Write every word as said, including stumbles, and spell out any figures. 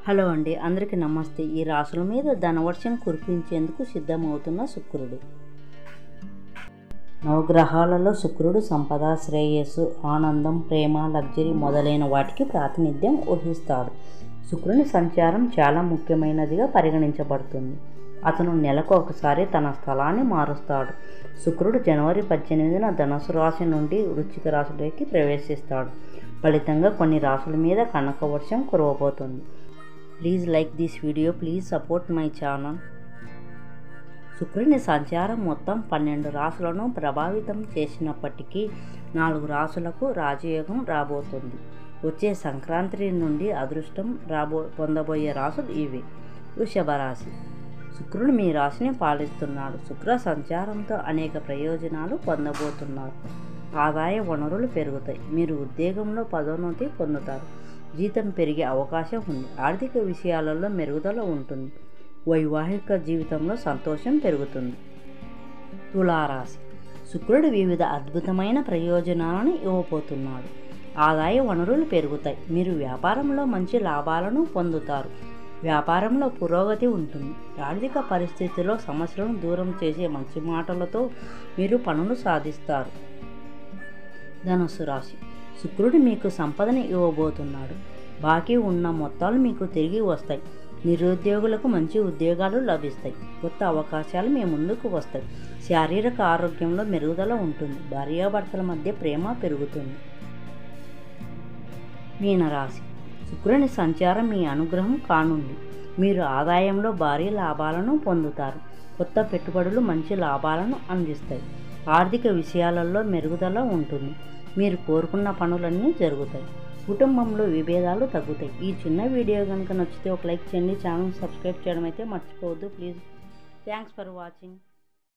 Hello అండి, అందరికీ నమస్తే. ఈ రాశుల మీద ధనవర్షం కురిపించేందుకు సిద్ధమవుతున్న శుక్రుడు. నవగ్రహాలలో శుక్రుడు సంపద, శ్రేయస్సు, ఆనందం, ప్రేమ, లగ్జరీ మొదలైన వాటికి ప్రాతినిధ్యం వహిస్తాడు. శుక్రుని సంచారం చాలా ముఖ్యమైనదిగా పరిగణించబడుతుంది. అతను నెలకు ఒకసారి తన స్థలాన్ని మారుస్తాడు. శుక్రుడు జనవరి పద్దెనిమిదిన ధనుసు రాశి నుండి వృశ్చిక రాశిలోకి ప్రవేశిస్తాడు. ఫలితంగా కొన్ని రాశుల మీద కనక వర్షం కురవబోతుంది. Please like this video, please support my channel. శుక్రుని సంచారం మొత్తం పన్నెండు రాశులను ప్రభావితం చేసినప్పటికీ నాలుగు రాశులకు రాజయోగం రాబోతుంది. వచ్చే సంక్రాంతి నుండి అదృష్టం రాబో పొందబోయే రాశులు ఇవి. వృషభ రాశి. శుక్రుడు మీ రాశిని పాలిస్తున్నాడు. శుక్ర సంచారంతో అనేక ప్రయోజనాలు పొందబోతున్నారు. ఆదాయ వనరులు పెరుగుతాయి. మీరు ఉద్యోగంలో పదోన్నతి పొందుతారు. జీతం పెరిగే అవకాశం ఉంది. ఆర్థిక విషయాలలో మెరుగుదల ఉంటుంది. వైవాహిక జీవితంలో సంతోషం పెరుగుతుంది. తులారాశి. శుక్రుడు వివిధ అద్భుతమైన ప్రయోజనాలను ఇవ్వబోతున్నాడు. ఆదాయ వనరులు పెరుగుతాయి. మీరు వ్యాపారంలో మంచి లాభాలను పొందుతారు. వ్యాపారంలో పురోగతి ఉంటుంది. ఆర్థిక పరిస్థితిలో సమస్యలను దూరం చేసే మంచి మాటలతో మీరు పనులు సాధిస్తారు. ధనుస్సు రాశి. శుక్రుడు మీకు సంపదని ఇవ్వబోతున్నాడు. బాకీ ఉన్న మొత్తాలు మీకు తిరిగి వస్తాయి. నిరుద్యోగులకు మంచి ఉద్యోగాలు లభిస్తాయి. కొత్త అవకాశాలు మీ ముందుకు వస్తాయి. శారీరక ఆరోగ్యంలో మెరుగుదల ఉంటుంది. భార్యాభర్తల మధ్య ప్రేమ పెరుగుతుంది. మీనరాశి. శుక్రుని సంచారం మీ అనుగ్రహం కానుంది. మీరు ఆదాయంలో భారీ లాభాలను పొందుతారు. కొత్త పెట్టుబడులు మంచి లాభాలను అందిస్తాయి. ఆర్థిక విషయాలలో మెరుగుదల ఉంటుంది. మీరు కోరుకున్న పనులన్నీ జరుగుతాయి. కుటుంబంలో విభేదాలు తగ్గుతాయి. ఈ చిన్న వీడియో కనుక నచ్చితే ఒక లైక్ చేయండి. ఛానల్ సబ్స్క్రైబ్ చేయడం అయితే మర్చిపోవద్దు ప్లీజ్. Thanks for watching.